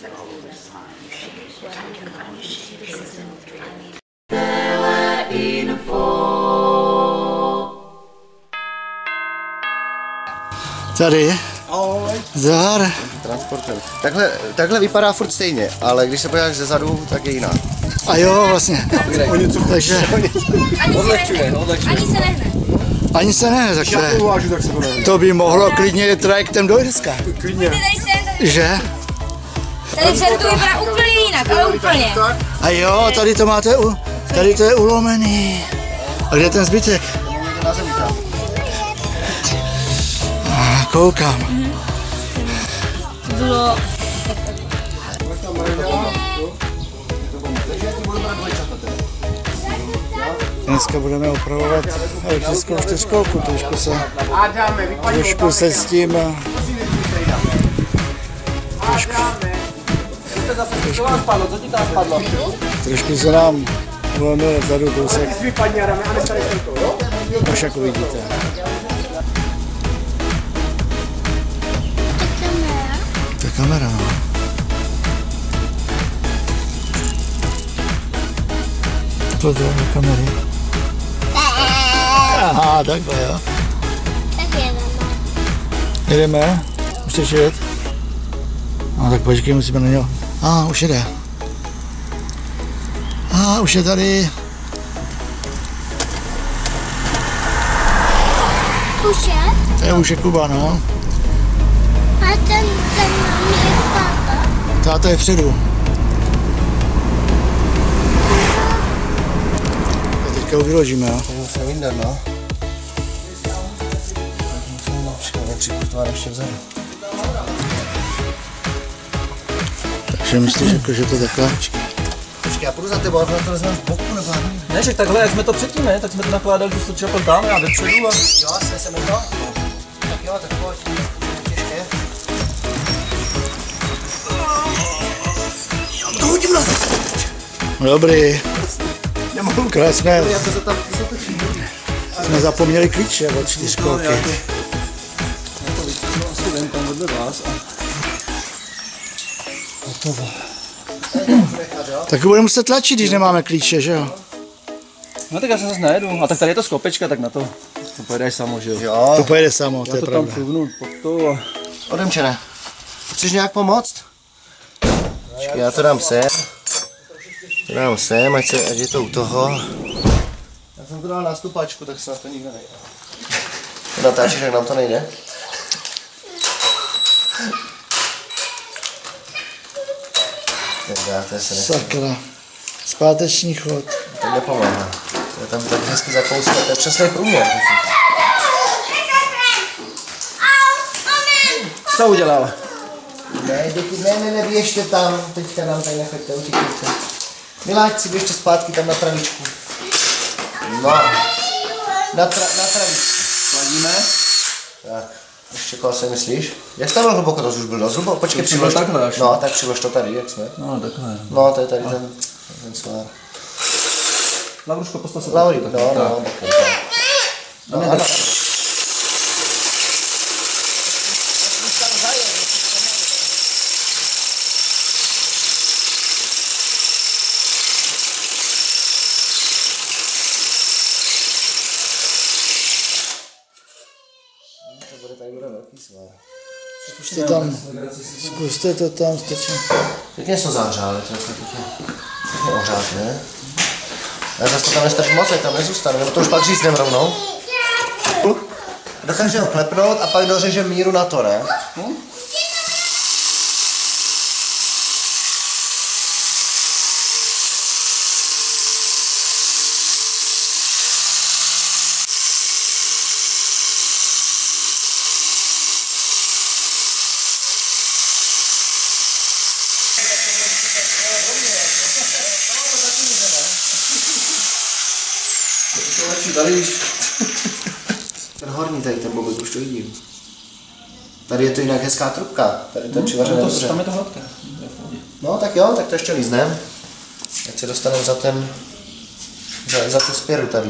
Tady. Zdar. Transporter. Takhle vypadá furt stejně, ale když se podíváš ze zadu, tak je jiná. A jo, vlastně. Takže... Ani se nehne. Ani se nehne, tak to by mohlo klidně jít trajektem do Irska. Klidně. Že? Tady se to vypadá úplně jinak, ale úplně. A jo, tady to máte, tady to je ulomený. A kde je ten zbytek? Na zemi tam. Koukám. Bylo. Dneska budeme opravovat elektrickou čtyřkolku, trošku se s tím... Trošku se nám ulomil vzadu kousek. Až jak uvidíte. To je kamera, no. Pozdrav do kamery. Aha, takhle, jo. Tak jedeme. Jedeme? Už chceš jet? No tak počkej, musíme na něho. Už jede. Už je tady. Už je? To je už je Kuba, no. A ten je táta. Táta je vpředu. A teďka ho vyložíme, jo. To musíme vyndat, no. Musíme připutovat ještě vzadu. Takže myslíš, jako, že to takhle? Počkej, já půjdu za tebou, ale to vezmeme v boku, nebo Ne, že takhle, jak jsme to předtím, ne? Tak jsme to nakládali, tu stočil tam, já vepředu a... Jo, asi jsem to. Tak jo, tak pojď. Těžké. To hodím na zase. Dobrý. Nemohu. Krásné. Já to tam zatočím. Jsme zapomněli klíče od čtyřkolky. Já to asi vem tam vedle vás a... Hotovo. Tak budeme muset tlačit, když nemáme klíče, že jo? No tak já se zase najedu. A tak tady je to skopečka, tak na to pojedeš samo, že jo? Jo. To pojede samo, to Já je to tam pravda. přivnu pod to a... Odemčené. Chceš nějak pomoct? Počkej, já to dám sem. To dám sem, ať je to u toho. Já jsem to dal na stupačku, tak snad to nikdo nejde. To natáčíš, jak nám to nejde? To je se Sakra. Zpáteční chod. to nepomáhá. To je tam tak hezky zakousne, to je přesný průměr. Co udělal? Ne, běžte tam, teďka nám tady nechoďte, utíkejte. Miláč si běžte zpátky tam na travičku. No, na travičku. Sladíme? Tak, ještě koho si myslíš? Jak jsi tam byl hluboko, to už byl dost hluboko, počkej, přilož to. takhle až. No, tak přilož to tady, jak jsme. No, takhle. No, to je tady ten svár. Lavruško, postav se. Lauri, no, tak. No, ano. Zkuste to tam, stačí. Pěkně jsme zahřáli, to je pěkně ohřát, ne? Ale zase to tam nestačí moc, tam nezůstane, nebo to už pak říct rovnou. Dokáže ho klepnout a pak dořeže míru na to, ne? Ten horní tady, ten bobek, už to vidím. Tady je to jinak hezká trubka, tady to je přivařené dobře. Tam je to hladké. No tak jo, tak to ještě líznem. Ať se dostaneme za tu spěru tady.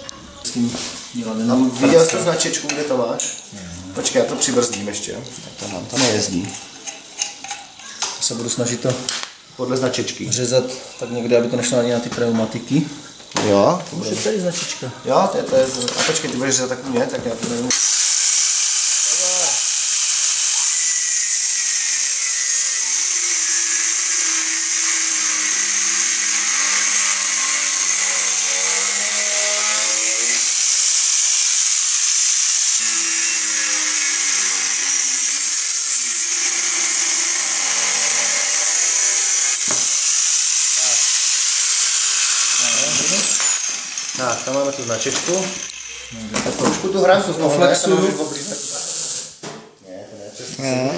Viděl jsi tu značečku, kde to máš? Počkej, já to přibrzdím ještě. Tak to nám to nejezdí. se budu snažit to Podle značečky. řezat tak někde, aby to nešlo ani na ty pneumatiky. Jo, Už je tady značička. jo, to je, a počkej, ty budeš řezat tak mě, tak já to nevím. Tak, tam máme tu značečku. Tak trošku tu hranku znovu, ne? Flexu. Ne, to ne, přesně.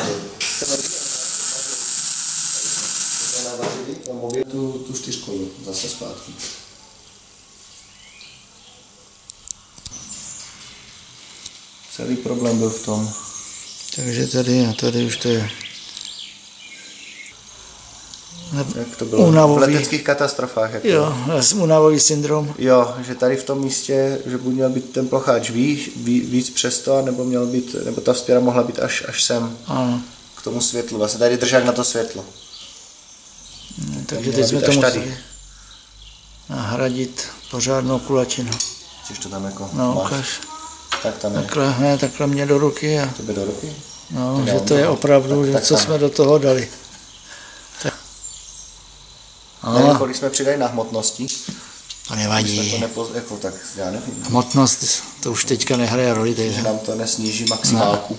Tu čtyřku zase zpátky. Celý problém byl v tom. Takže tady a tady už to je. Jak to bylo? Únavový. V leteckých katastrofách. Jak Jo, já jsem únavový syndrom. Jo, že tady v tom místě, že buď měl být ten plocháč víc přes to, nebo měl být, nebo ta vzpěra mohla být až sem, Ano. k tomu světlu. Vlastně tady držák na to světlo. Takže měla teď jsme být to až tady. museli nahradit pořádnou kulačinu. Chceš to tam jako No, máš? ukaž. Tak tam je. Takhle, ne, takhle mě do ruky a Tebe do ruky? no, Tak že já to je mám. opravdu, že Tak co tam. jsme do toho dali. Tak. Nevím, No, kolik jsme přidali na hmotnosti. to Jsme nevadí. to jako tak, já nevím. Hmotnost, to už teďka nehraje roli. Že Tady, nám to nesníží maximálku.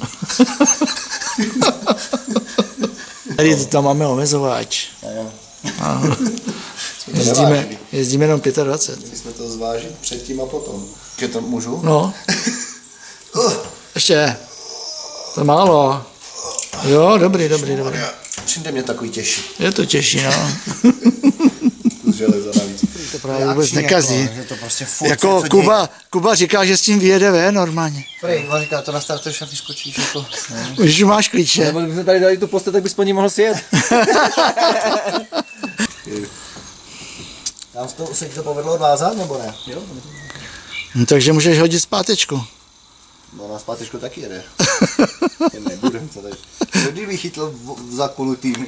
tady to tam máme omezováč. A jo. A Jsme to zvážili. jezdíme jenom 25. My jsme to zvážili předtím a potom. Že to můžu? No, ještě. To je málo. Jo, dobrý. Přijde mě takový těžší. Je to těžší, no. Z železa navíc. To právě vůbec nekazí. Že to prostě furt Jako Kuba říká, že s tím vyjede ven normálně. Prej, on říká, to nastartuješ a ty skočíš jako. Už máš klíče. Nebo kdybychom tady dali tu postel, tak bys po ní mohl sjet. Tam se ti to povedlo odvázat, nebo ne? Jo. No, takže můžeš hodit zpátečku. No na zpátečku taky jede. Nebudem to tady. Kdyby chytl zakulutým,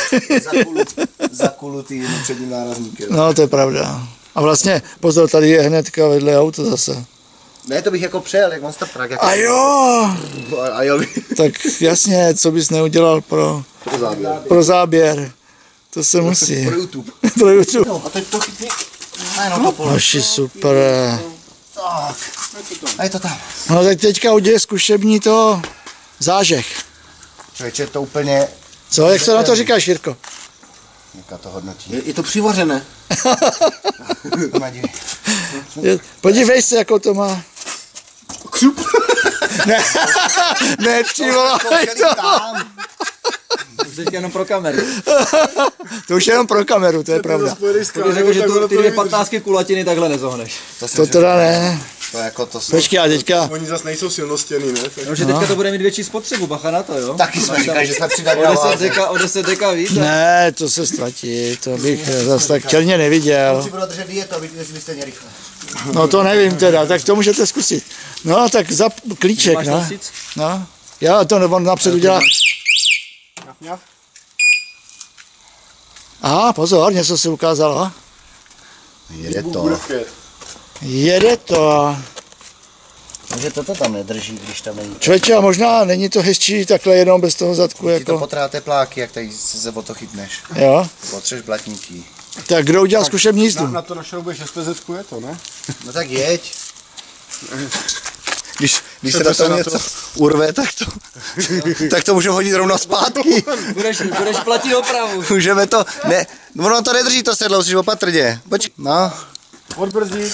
zakulutým předním nárazníkem. No, to je pravda. A vlastně, pozor, tady je hnedka vedle auto zase. Ne, to bych jako přejel, jak on staprak. Jako... A jo! A jo, Tak jasně, co bys neudělal pro záběr. To se musí. pro YouTube. Pro YouTube. A teď to chytni. A jenom to pole. Hoši, super. Tak. A je to tam. No tak teďka udělej zkušební to zážeh. Člověče, to úplně... Co, jak se na to říkáš, Jirko? Jaká to hodnotí? Je to přivařené. Podívej se, jako to má. Ne, přivolávej to. Už teďka jenom pro kameru. To už je jenom pro kameru, to je pravda. Když řekl, že ty 2 kulatiny takhle nezohneš. To teda ne. To jako to jsou... Počkej, a teďka... Oni zase nejsou silnostěný, ne? No, že teďka to bude mít větší spotřebu, bacha na to, jo? Taky jsme říkali, že jsme přidali O na 10 váze. deka, o 10 deka víc. Ne, to se ztratí, to bych zase tak černě neviděl. Si budou držet dietu, aby ty stejně rychle. No to nevím teda, tak to můžete zkusit. No tak za klíček, Máš no. nosic? No. Já to nebo napředu dělám. Aha, pozor, něco se ukázalo. Jede to. Jede to. Takže toto tam nedrží, když tam není. Člověče, a možná není to hezčí takhle jenom bez toho zadku, Ti to jako. potráte pláky, jak tady se o to chytneš. Jo. Potřeš blatníky. Tak kdo udělal zkušební jízdu? Na to našroubuješ SPZ, je to, ne? No tak jeď. Když se na to něco urve, tak to můžeme hodit rovno zpátky. Budeš platit opravu. Můžeme to, ne, ono to nedrží to sedlo, musíš opatrně. Počkej, no. Odbrzdí.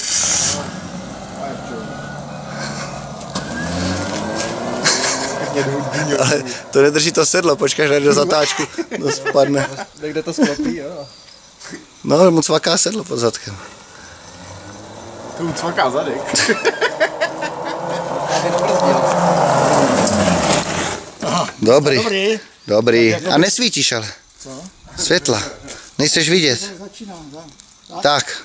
Ale to nedrží to sedlo, počkáš, najde zatáčku, to spadne. Tak kde to sklopí, jo? No, moc vaká sedlo pod zadkem. To ucvaká zadek. Dobrý, Dobrý. dobrý. A nesvítíš ale. Co? Světla. Nejseš vidět. Začínám, Tak.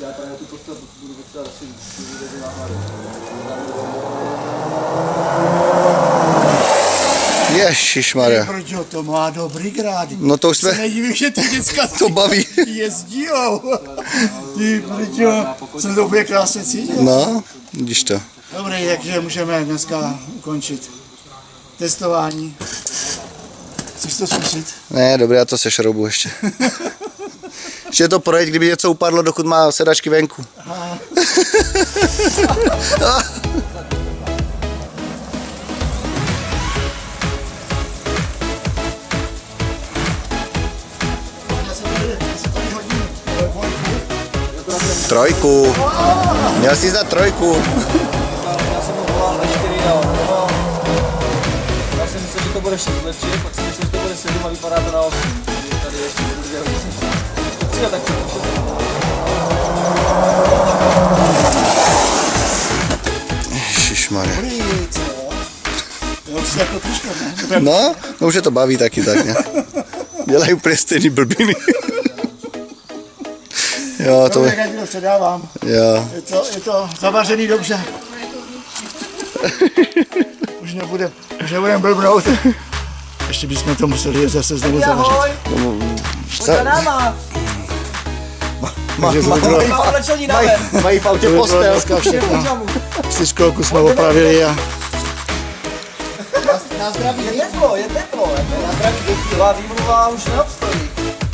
Já tady tu postavu budu potřebovat asi vyvěřit na hlavu. Ježišmarja. Proč to má dobrý grády. No to už Se jsme, nedivím, že ty děcka to baví. jezdíjou. Ty proč jsem to úplně krásně cítil. No, vidíš to. Dobrý, takže můžeme dneska ukončit testování. Chceš to zkusit? Ne, dobré, já to sešroubu ještě. Ještě to projít, kdyby něco upadlo, dokud má sedačky venku. Trojku. Měl jsi za trojku. Já jsem mu volal na 4 a on volal. Já jsem myslel, že to bude 6 lepší, pak jsem myslel, že to bude 7 a vypadá to na 8. Tady ještě budu 2 hodiny. To 3 a tak se to Ježišmarja. Dobrý, co? Jo, jsi jako trošku, ne? No, už je to baví taky tak, ne? Dělají úplně stejný blbiny. Jo, to Dobrý, je, jak to předávám. jo. Je to zavařený dobře. Už nebudem blbnout. Ještě bychom to museli zase znovu zavařit. Za náma! Takže to bylo Oblečení na ven! Mají v autě to bylo postel. dneska všechno. 4 kolku jsme opravili a Na zdraví, je teplo. Na zdraví děti, výmluva už neobstojí.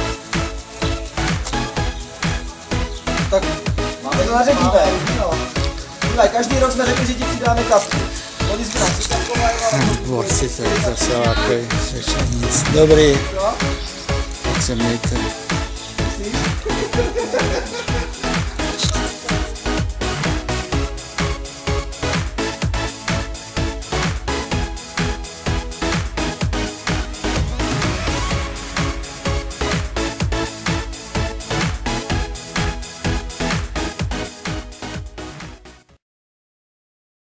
Tak, máme to naředíme. Dívaj, každý rok jsme řekli, že ti přidáme kapku. Oni jsme nám přistavkovali, ale... borci, to je zase takový nic. Dobrý, tak se mějte.